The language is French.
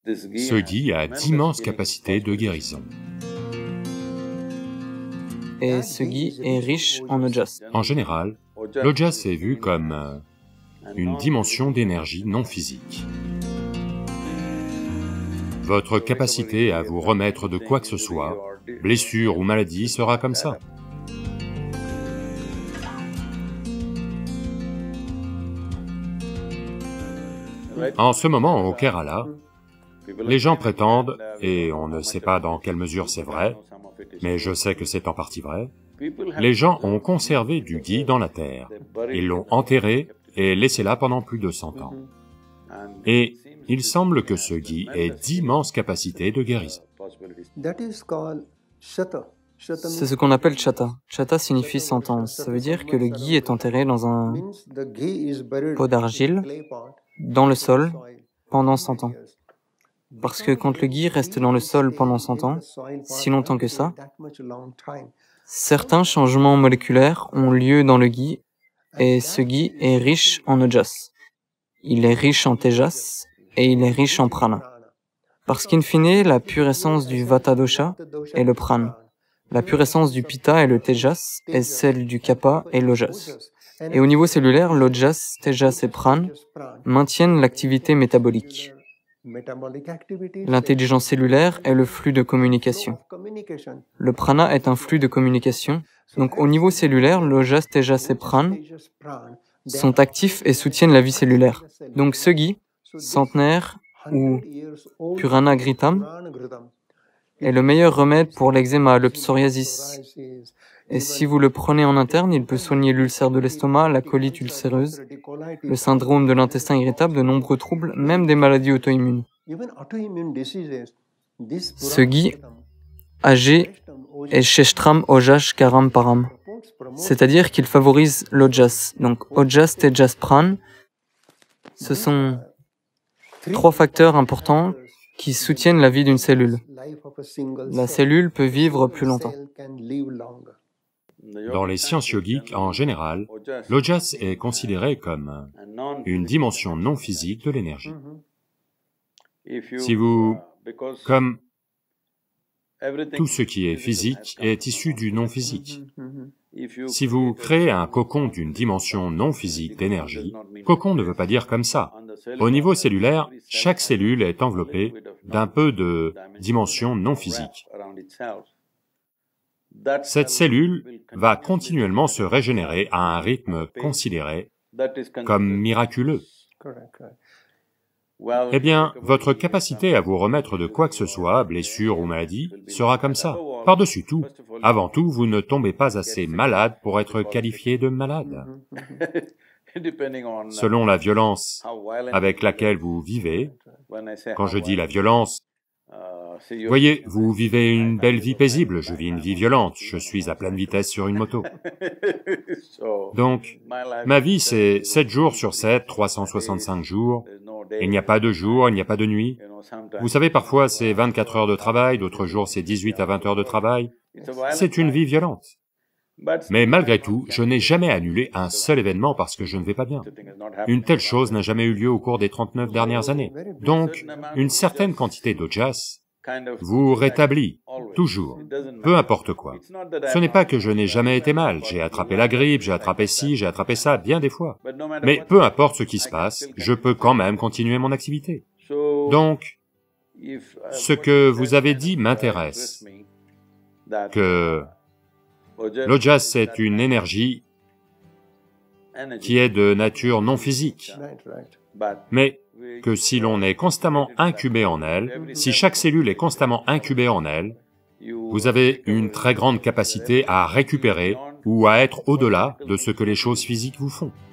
Ce ghee a d'immenses capacités de guérison. Et ce ghee est riche en ojas. En général, l'ojas est vu comme une dimension d'énergie non physique. Votre capacité à vous remettre de quoi que ce soit, blessure ou maladie, sera comme ça. En ce moment, au Kerala, les gens prétendent, et on ne sait pas dans quelle mesure c'est vrai, mais je sais que c'est en partie vrai, les gens ont conservé du ghee dans la terre, ils l'ont enterré et laissé là pendant plus de 100 ans. Et il semble que ce ghee ait d'immenses capacités de guérison. C'est ce qu'on appelle chata. Chata signifie 100 ans. Ça veut dire que le ghee est enterré dans un pot d'argile, dans le sol, pendant 100 ans. Parce que quand le ghee reste dans le sol pendant 100 ans, si longtemps que ça, certains changements moléculaires ont lieu dans le ghee, et ce ghee est riche en ojas. Il est riche en tejas, et il est riche en prana. Parce qu'in fine, la pure essence du vata dosha est le prana. La pure essence du pitta et le tejas est celle du kapha et l'ojas. Et au niveau cellulaire, l'ojas, tejas et prana maintiennent l'activité métabolique. L'intelligence cellulaire est le flux de communication. Le prana est un flux de communication. Donc au niveau cellulaire, l'ojas, tejas et prana sont actifs et soutiennent la vie cellulaire. Donc ce ghee, centenaire ou Purana Ghritam, est le meilleur remède pour l'eczéma, le psoriasis. Et si vous le prenez en interne, il peut soigner l'ulcère de l'estomac, la colite ulcéreuse, le syndrome de l'intestin irritable, de nombreux troubles, même des maladies auto-immunes. Ce ghee âgé est Sheshtram Ojas Karam Param, c'est-à-dire qu'il favorise l'ojas. Donc ojas, tejas, prana, ce sont 3 facteurs importants qui soutiennent la vie d'une cellule. La cellule peut vivre plus longtemps. Dans les sciences yogiques, en général, l'ojas est considéré comme une dimension non physique de l'énergie. Si vous... comme tout ce qui est physique est issu du non-physique. Si vous créez un cocon d'une dimension non physique d'énergie, cocon ne veut pas dire comme ça. Au niveau cellulaire, chaque cellule est enveloppée d'un peu de dimension non physique. Cette cellule va continuellement se régénérer à un rythme considéré comme miraculeux. Eh bien, votre capacité à vous remettre de quoi que ce soit, blessure ou maladie, sera comme ça. Par-dessus tout, avant tout, vous ne tombez pas assez malade pour être qualifié de malade. Selon la violence avec laquelle vous vivez, quand je dis la violence, voyez, vous vivez une belle vie paisible, je vis une vie violente, je suis à pleine vitesse sur une moto. Donc, ma vie c'est 7 jours sur 7, 365 jours, il n'y a pas de jour, il n'y a pas de nuit. Vous savez, parfois c'est 24 heures de travail, d'autres jours c'est 18 à 20 heures de travail. C'est une vie violente. Mais malgré tout, je n'ai jamais annulé un seul événement parce que je ne vais pas bien. Une telle chose n'a jamais eu lieu au cours des 39 dernières années. Donc, une certaine quantité d'ojas vous rétablit, toujours, peu importe quoi. Ce n'est pas que je n'ai jamais été mal, j'ai attrapé la grippe, j'ai attrapé ci, j'ai attrapé ça, bien des fois. Mais peu importe ce qui se passe, je peux quand même continuer mon activité. Donc, ce que vous avez dit m'intéresse, que l'ojas est une énergie qui est de nature non physique, mais que si l'on est constamment incubé en elle, si chaque cellule est constamment incubée en elle, vous avez une très grande capacité à récupérer ou à être au-delà de ce que les choses physiques vous font.